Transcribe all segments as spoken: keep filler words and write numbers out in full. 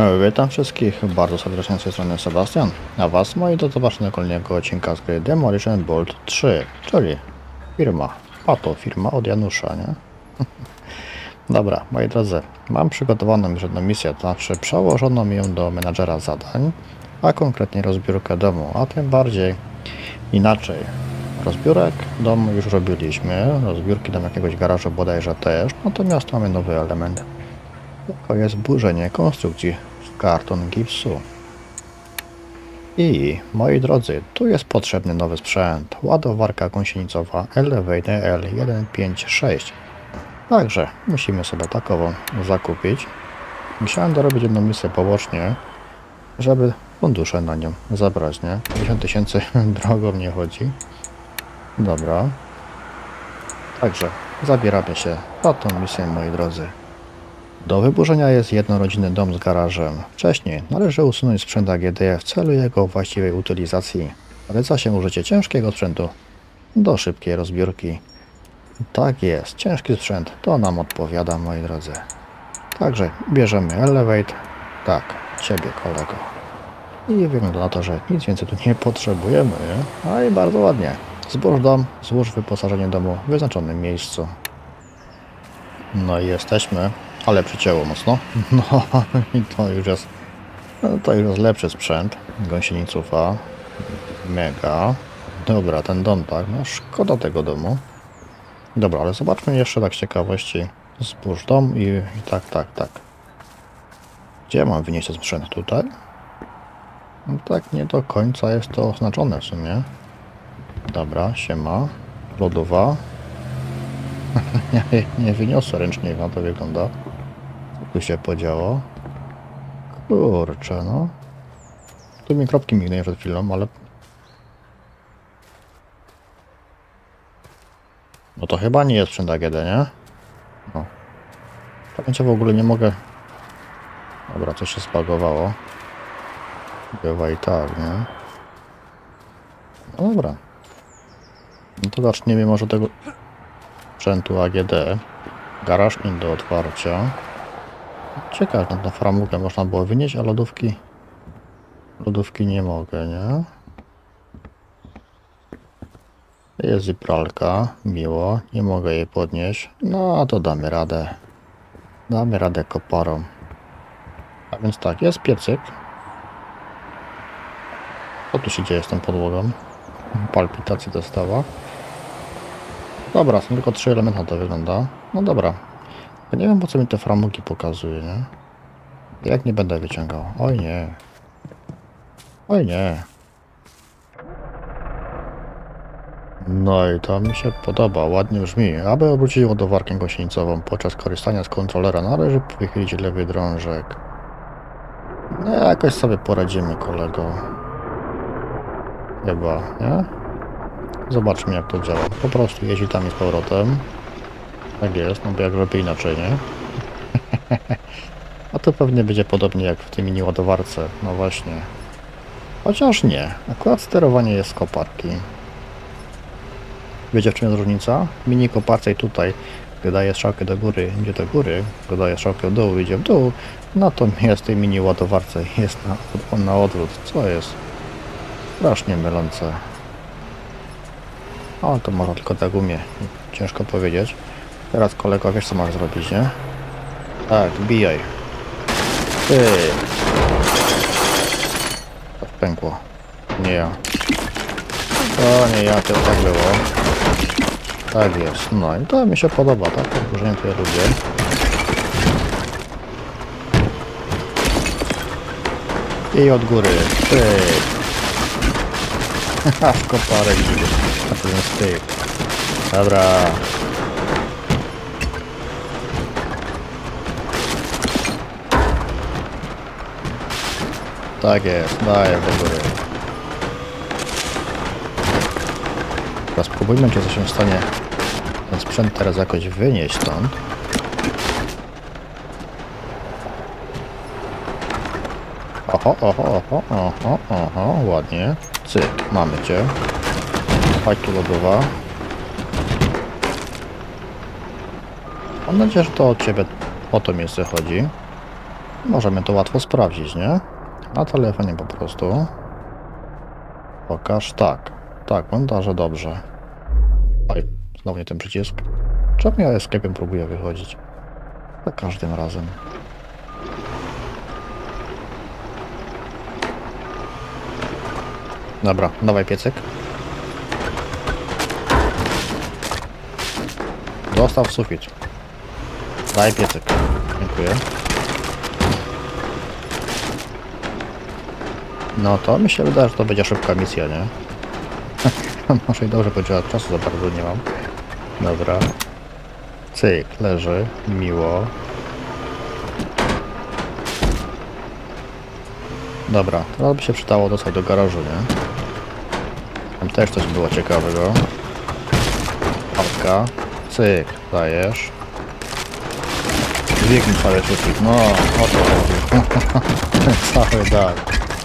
Witam wszystkich bardzo serdecznie z tej strony Sebastian, a was moi do zobaczenia kolejnego odcinka z gry Demolition Bolt trzy, czyli firma, a to firma od Janusza, nie? Dobra, moi drodzy, mam przygotowaną już jedną misję, to znaczy przełożoną ją do menadżera zadań, a konkretnie rozbiórkę domu, a tym bardziej inaczej. Rozbiórek domu już robiliśmy, rozbiórki do jakiegoś garażu bodajże też, natomiast mamy nowy element. To jest burzenie konstrukcji z karton gipsu. I moi drodzy, tu jest potrzebny nowy sprzęt. Ładowarka gąsienicowa Elevate L sto pięćdziesiąt sześć. Także musimy sobie takową zakupić. Musiałem dorobić jedną misję pobocznie, żeby fundusze na nią zabrać, nie? pięćdziesiąt tysięcy drogo mnie chodzi. Dobra. Także zabieramy się na tą misję, moi drodzy. Do wyburzenia jest jednorodzinny dom z garażem. Wcześniej należy usunąć sprzęt A G D w celu jego właściwej utylizacji. Poleca się użycie ciężkiego sprzętu do szybkiej rozbiórki. Tak jest, ciężki sprzęt to nam odpowiada, moi drodzy. Także bierzemy Elevate. Tak, ciebie, kolego. I wygląda na to, że nic więcej tu nie potrzebujemy. A i bardzo ładnie. Zbóż dom, złóż wyposażenie domu w wyznaczonym miejscu. No i jesteśmy. Ale przycięło mocno. No i to już jest, no to już jest lepszy sprzęt. Gąsienicówka. Mega. Dobra, ten dom, tak. No szkoda tego domu. Dobra, ale zobaczmy jeszcze tak z ciekawości. Zbóż dom i, i tak, tak, tak. Gdzie mam wynieść ten sprzęt? Tutaj? No tak nie do końca jest to oznaczone w sumie. Dobra, siema. Lodowa. nie, nie wyniosę ręcznie, no to wygląda. Tu się podziało. Kurczę, no. Tu mi kropki mignęły przed chwilą, ale... No to chyba nie jest sprzęt A G D, nie? No. Pamięcie w ogóle nie mogę... Dobra, coś się spagowało. Bywa i tak, nie? No dobra. No to zaczniemy może tego... sprzętu A G D. Garażnik do otwarcia. Ciekawe, na framugę można było wynieść, a lodówki... Lodówki nie mogę, nie? Jest i pralka, miło, nie mogę jej podnieść. No, a to damy radę. Damy radę koparą. A więc tak, jest piecyk. Co tu się dzieje z tą podłogą? Palpitacji dostała. Dobra, są tylko trzy elementy, to wygląda. No dobra. Ja nie wiem, po co mi te framugi pokazuje, nie? Jak nie będę wyciągał? Oj nie. Oj nie. No i to mi się podoba, ładnie brzmi. Aby obrócić ładowarkę gąsienicową podczas korzystania z kontrolera, należy wychylić lewy drążek. No jakoś sobie poradzimy, kolego. Chyba, nie? Zobaczmy, jak to działa. Po prostu jeździ tam i z powrotem. Tak jest, no bo jak robię inaczej, nie? A to pewnie będzie podobnie jak w tej mini ładowarce. No właśnie. Chociaż nie. Akurat sterowanie jest z koparki. Wiecie, w czym jest różnica? W mini koparce i tutaj, gdy daje strzałkę do góry, idzie do góry, gdy daje strzałkę w dół, idzie w dół. Natomiast w tej mini ładowarce jest na, na odwrót. Co jest strasznie mylące. O, to może tylko tak umie. Ciężko powiedzieć. Teraz, kolego, wiesz, co masz zrobić, nie? Tak, bijaj. Ty. Tak pękło. Nie ja. To nie ja, to tak było. Tak jest. No i to mi się podoba, tak? Podburzenie to ja lubię. I od góry. Ty. Aż koparek idzie. A to jest styk. Dobra. Tak jest, daję do góry. Teraz spróbujmy, czy coś się stanie ten sprzęt teraz jakoś wynieść stąd. Oho, oho, oho, oho, oho, ładnie. Cyk, mamy cię. Chodź tu lodowa. Mam nadzieję, że to od ciebie o to miejsce chodzi. Możemy to łatwo sprawdzić, nie? Na telefonie po prostu. Pokaż, tak. Tak, wygląda, że dobrze. Oj, znowu nie ten przycisk. Czemu ja escape'em próbuję wychodzić? Za każdym razem. Dobra, dawaj piecyk. Dostaw sufit. Daj piecyk. Dziękuję. No to mi się wydaje, że to będzie szybka misja, nie? Może i dobrze powiedziała, czasu za bardzo nie mam. Dobra. Cyk, leży. Miło. Dobra, teraz by się przydało dostać do garażu, nie? Tam też coś było ciekawego. Apka. Cyk, dajesz. Dźwignij cały sufit. No, o to chodzi. Cały dach.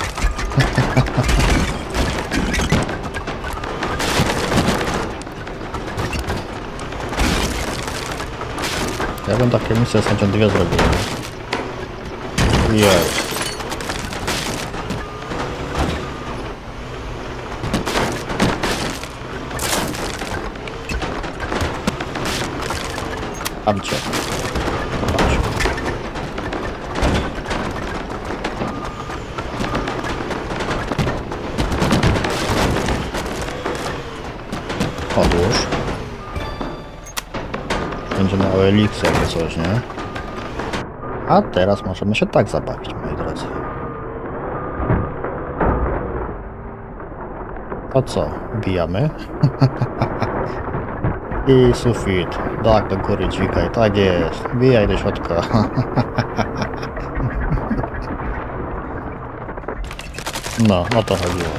Ja bym takie misje z chęcią dwie zrobił. Jest. Amcie. Zobacz. Odłóż. Będzie mały eliksir jakby coś, nie? A teraz możemy się tak zabawić, moi drodzy. To co? Bijamy? I sufit. Tak, do góry dźwigaj. Tak jest. Bijaj do środka. No, o to chodziło.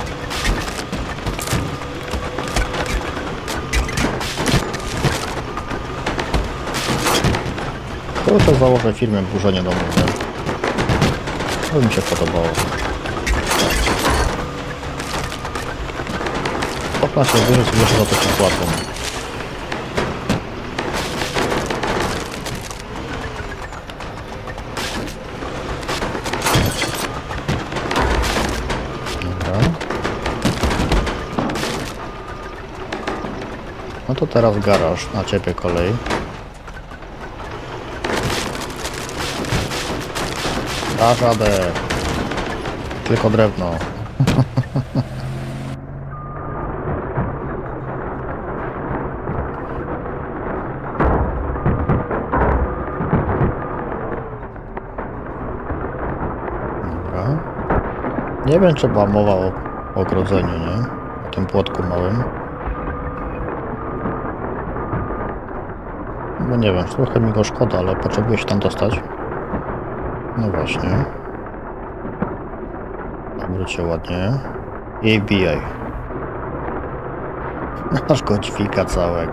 To założę firmę burzenie domowe. To mi się podobało. Okna się wyżej, jeszcze za to się płacą. Dobra. No to teraz garaż, na ciebie kolej. Dasz radę. Tylko drewno. Dobra. Nie wiem, czy była mowa o ogrodzeniu, nie? O tym płotku małym. No nie wiem, trochę mi go szkoda, ale potrzebuję się tam dostać. No właśnie. Obróć się ładnie. I bijaj. Aż go dźwiga całego.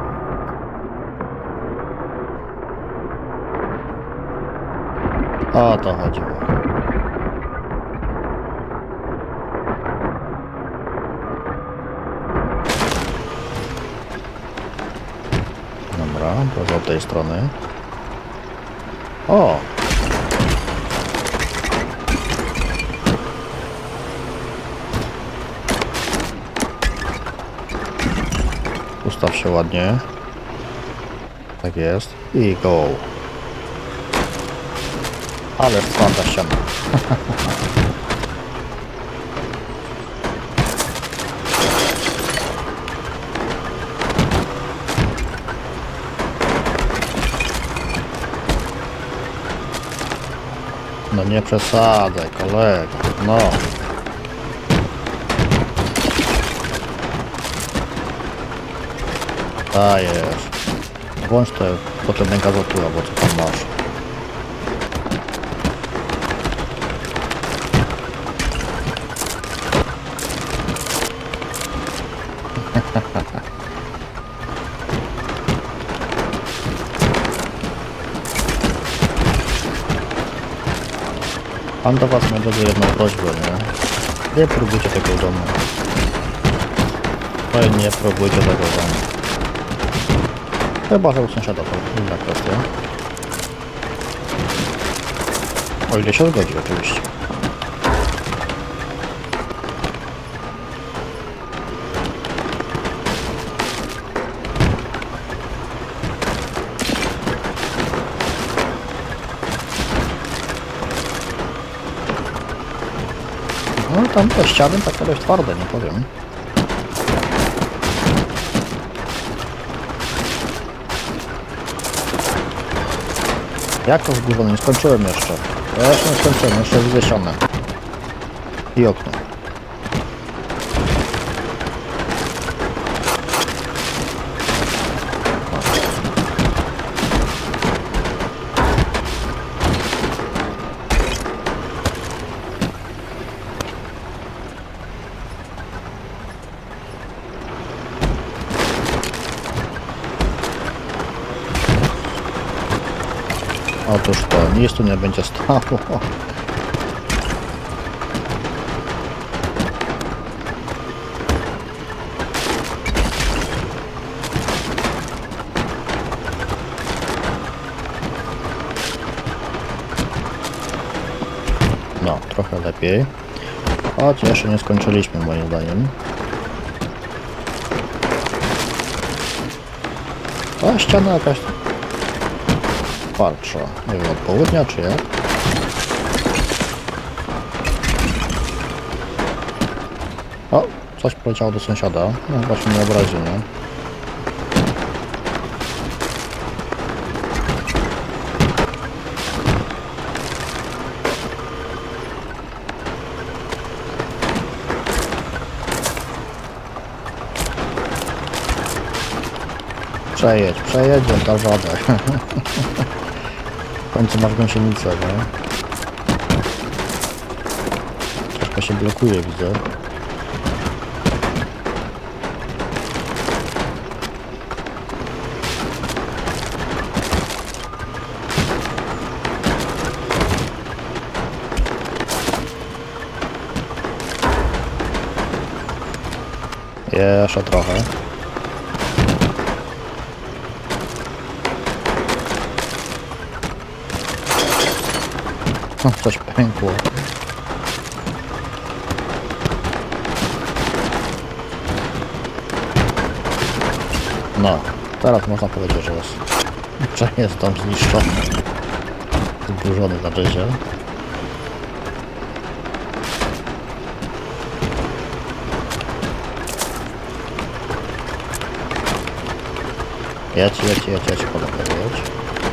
O to chodziło. Dobra, to z tej strony. O! Ustaw się ładnie. Tak jest. I go. Ale twarda ściana. No nie przesadzaj, kolego. No. Dajesz. Włącz te potrzebne gazotura, bo co tam masz. Mam do was, moi drodzy, jedną prośbę, nie? Nie próbujcie tego w domu. No i nie próbujcie tego w domu. Chyba, że u sąsiada to inna kwestia. O ile się zgodzi oczywiście. No tam te ściany takie dość twarde, nie powiem. Jak to zburzone? Nie skończyłem jeszcze. Ja jeszcze nie skończyłem, jeszcze widzę ścianę. I okno. Otóż to, nic tu nie będzie stało. No, trochę lepiej. Choć jeszcze nie skończyliśmy moim zdaniem. A ściana jakaś patrzę. Nie wiem, od południa czy jak? O, coś poleciało do sąsiada. No właśnie nie obraził, nie? Przejedź, przejedzie, ta żadę. W końcu masz gąsienicę, nie? Troszkę się blokuje, widzę. Jeszcze trochę. No, coś pękło. No, teraz można powiedzieć, że jest, że jest dom zniszczony. Zburzony na rzezie. Jedź, jedź, jedź, jedź, podobno jedź.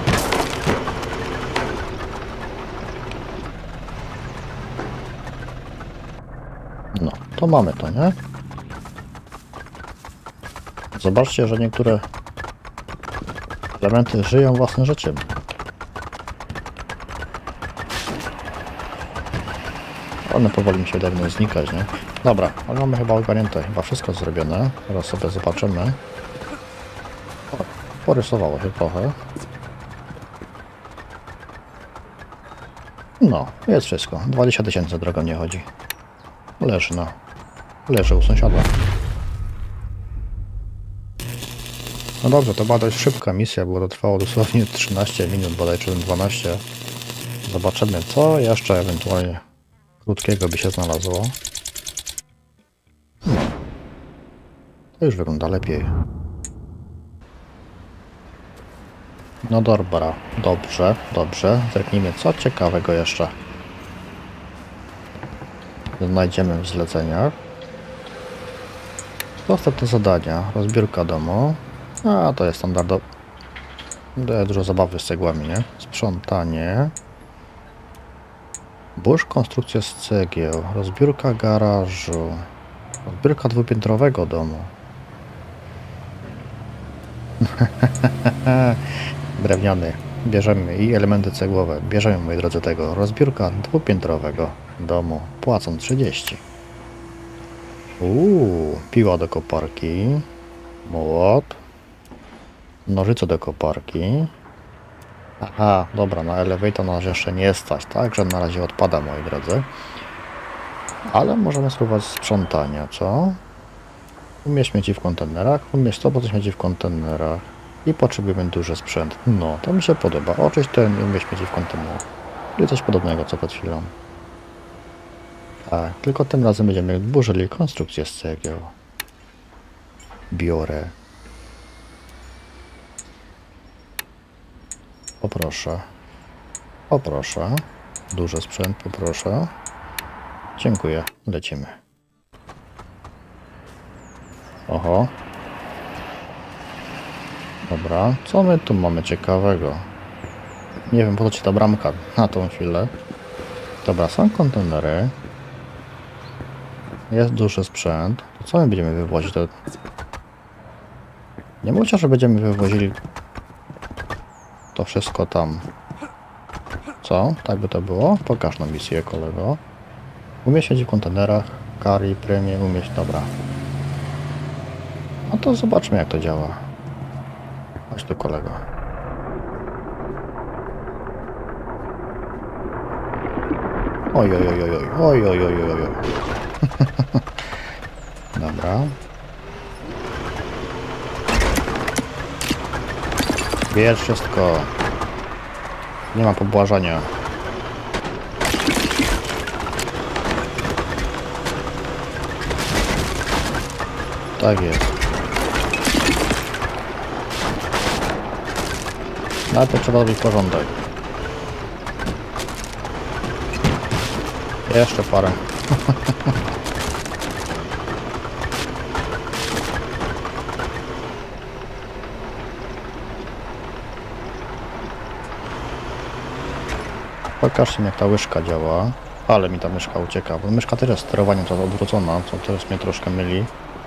No, to mamy to, nie? Zobaczcie, że niektóre elementy żyją własnym życiem. One powoli mi się wydają znikać, nie? Dobra, ale mamy chyba ogarnięte, chyba wszystko zrobione. Teraz sobie zobaczymy. O, porysowało się trochę. No, jest wszystko. dwadzieścia tysięcy drogą nie chodzi. Leży na... leży u sąsiada. No dobrze, to była dość szybka misja, bo to trwało dosłownie trzynaście minut, bodajże dwanaście. Zobaczymy, co jeszcze ewentualnie krótkiego by się znalazło. No. To już wygląda lepiej. No dobra, dobrze, dobrze. Zerknijmy, co ciekawego jeszcze znajdziemy w zleceniach. Ostatnie zadania. Rozbiórka domu. A, to jest standardowe. Dużo zabawy z cegłami, nie? Sprzątanie. Burz, konstrukcja z cegieł. Rozbiórka garażu. Rozbiórka dwupiętrowego domu. Drewniany. Bierzemy i elementy cegłowe. Bierzemy, moi drodzy, tego. Rozbiórka dwupiętrowego domu. Płacą trzydzieści. Uuu, piła do koparki. Młot. Nożyce do koparki. Aha, dobra, na elevator nas jeszcze nie stać, także na razie odpada, moi drodzy. Ale możemy spróbować sprzątania, co? Umieść śmieci w kontenerach, umieść sto procent śmieci w kontenerach. I potrzebujemy duży sprzęt. No, to mi się podoba. Oczyść ten i umieść śmieci w kontenerach. I coś podobnego co przed chwilą. Tak, tylko tym razem będziemy burzyli konstrukcję z cegieł. Biorę. Poproszę. Poproszę. Duży sprzęt, poproszę. Dziękuję. Lecimy. Oho. Dobra. Co my tu mamy ciekawego? Nie wiem, po co ci ta bramka na tą chwilę. Dobra, są kontenery. Jest duży sprzęt. To co my będziemy wywozić? To... Nie mówcie, że będziemy wywozili to wszystko tam. Co? Tak by to było? Pokaż nam misję, kolego. Umieścić w kontenerach. Kari, premium, umieść. Dobra. No to zobaczmy, jak to działa. Chodź tu, kolego. Oj, oj, oj, oj, oj, oj, oj, oj, oj. Dobra. Bierz wszystko. Nie ma pobłażania. Tak jest. Najpierw trzeba robić porządek. Jeszcze parę. Pokażcie mi, jak ta łyżka działa. Ale mi ta myszka ucieka, bo myszka też jest sterowaniem to odwrócona, co teraz mnie troszkę myli.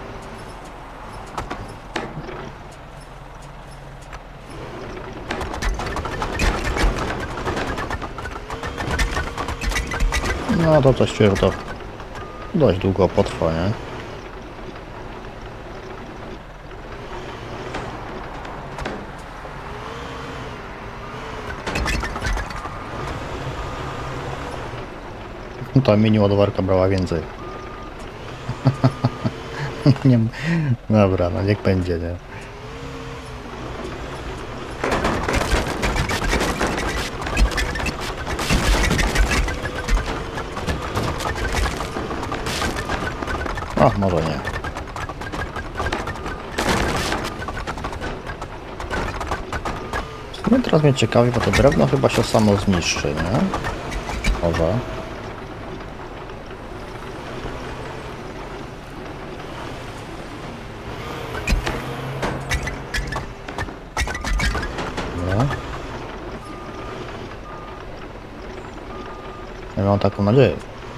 No to coś czuję, że to dość długo potrwa, nie? Ta mini ładowarka brała więcej. Nie, dobra, no niech będzie, nie? Ach, może nie. No teraz mnie ciekawi, bo to drewno chyba się samo zniszczy, nie? Może. Dobra. Ja mam taką nadzieję.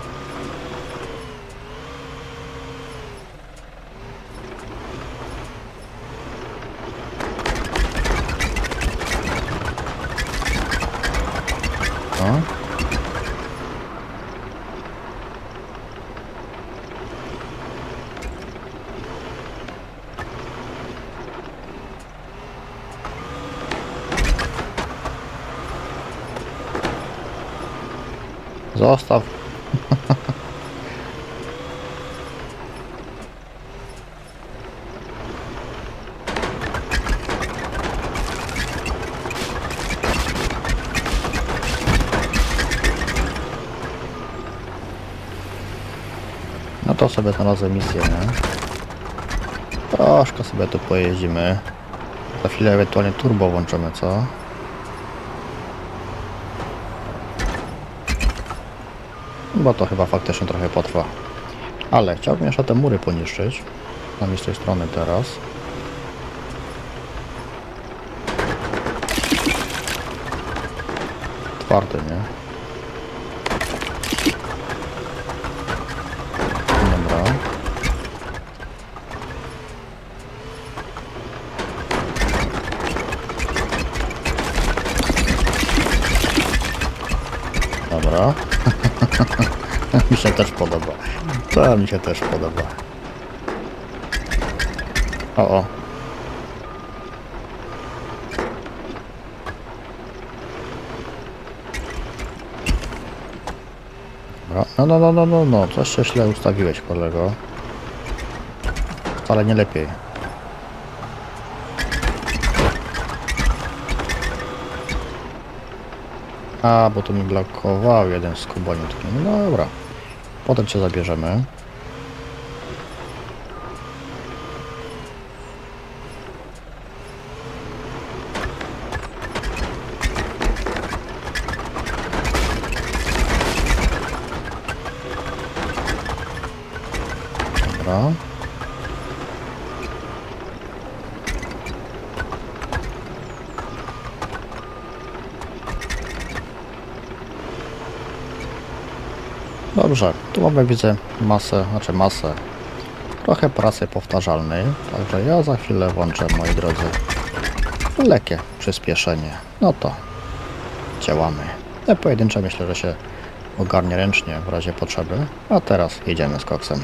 Zostaw. No to sobie znalazłem misję, nie? Troszkę sobie tu pojeździmy. Za chwilę ewentualnie turbo włączymy, co? Bo to chyba faktycznie trochę potrwa. Ale chciałbym jeszcze te mury poniszczyć. Mam z tej strony teraz. Twardy, nie? Dobra. Dobra. Mi się też podoba. To mi się też podoba. O, o. Dobra. No, no, no, no, no, no. Coś się źle ustawiłeś, kolego. Wcale nie lepiej. A, bo tu mi blokował jeden z kuboniutki. No dobra. Potem cię zabierzemy. Dobra. Dobrze, tu mamy, widzę, masę, znaczy masę, trochę pracy powtarzalnej, także ja za chwilę włączę, moi drodzy, lekkie przyspieszenie. No to działamy. Te pojedyncze myślę, że się ogarnie ręcznie w razie potrzeby, a teraz jedziemy z koksem.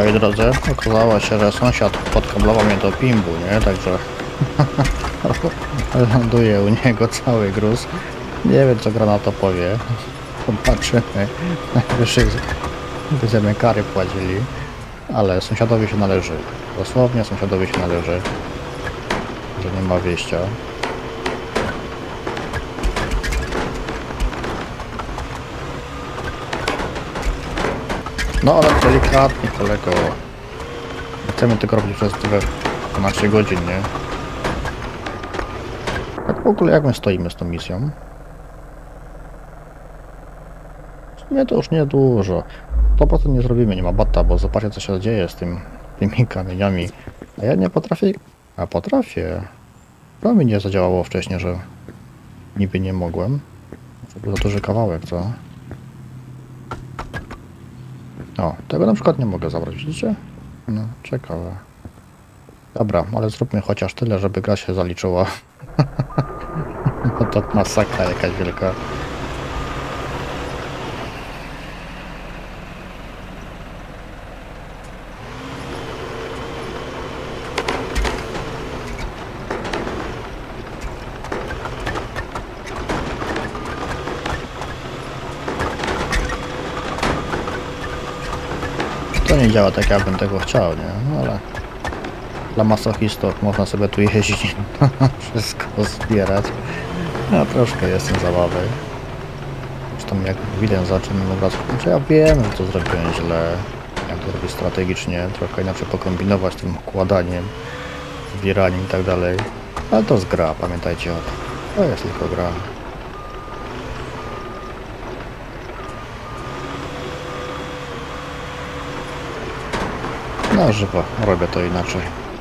moi drodzy, okazało się, że sąsiad podkablował mnie do pimbu, nie? Także ląduje u niego cały gruz. Nie wiem, co gra na to powie. Zobaczymy. Najwyżej będziemy kary płacili. Ale sąsiadowi się należy. Dosłownie sąsiadowi się należy. Że nie ma wyjścia. No ale delikatnie, kolego. Chcemy tylko robić przez dwanaście godzin, nie? Tak w ogóle jak my stoimy z tą misją? W sumie to już nie dużo. sto procent nie zrobimy, nie ma bata, bo zobaczcie, co się dzieje z tym, tymi kamieniami. A ja nie potrafię... A potrafię. To mi nie zadziałało wcześniej, że niby nie mogłem. To był za duży kawałek, co? O, tego na przykład nie mogę zabrać, widzicie? No, ciekawe. Dobra, ale zróbmy chociaż tyle, żeby gra się zaliczyła. No to masakra jakaś wielka. To nie działa tak, jakbym tego chciał, nie? No ale dla masochistów można sobie tu jeździć, wszystko zbierać. No troszkę jestem zabawy. Zresztą jak widać za czym obraz, znaczy ja wiem, że to zrobiłem źle. Jak to robić strategicznie, trochę inaczej pokombinować z tym układaniem, zbieraniem i tak dalej. Ale to jest gra, pamiętajcie o tym. To jest tylko gra. Na żywo robię to inaczej.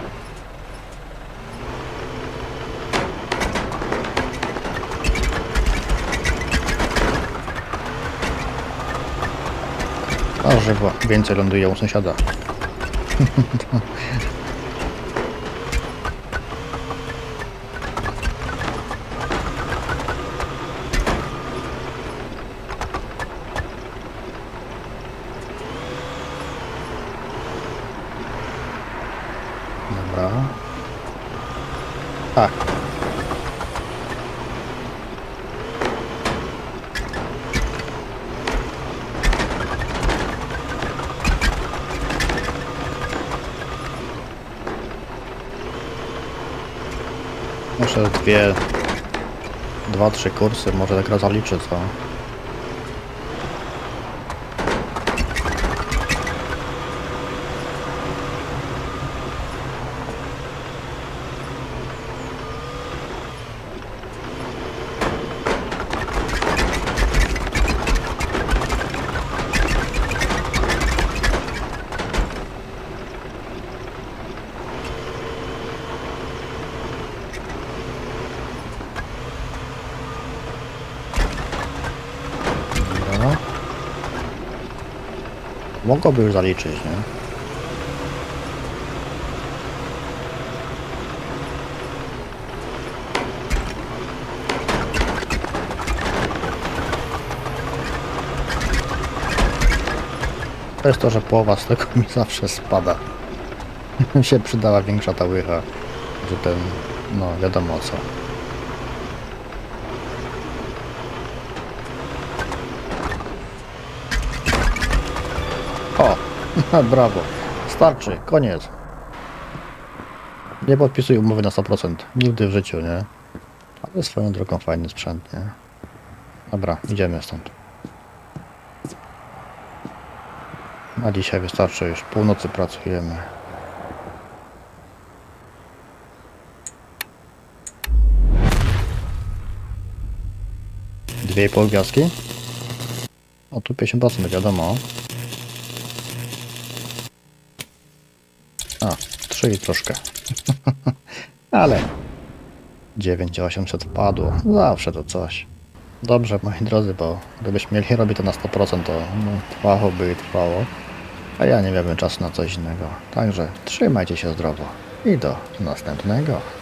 Na żywo więcej ląduje u sąsiada. Dobra. Tak. Muszę dwie, dwa, trzy kursy, może tak raz zaliczy, co? Mogłoby już zaliczyć, nie? To jest to, że połowa z tego mi zawsze spada. Mi się przydała większa ta łycha, że ten, no wiadomo co. O, brawo. Starczy, koniec. Nie podpisuj umowy na sto procent. Nigdy w życiu, nie? Ale swoją drogą fajny sprzęt, nie? Dobra, idziemy stąd. Na dzisiaj wystarczy, już północy pracujemy. Dwie i pół gwiazdki? O, tu pięćdziesiąt procent, wiadomo. A, trzy i troszkę. Ale dziewięć tysięcy osiemset wpadło. Zawsze to coś. Dobrze, moi drodzy, bo gdybyśmy mieli robić to na sto procent, to no, trwałoby i trwało. A ja nie miałbym czasu na coś innego. Także trzymajcie się zdrowo i do następnego.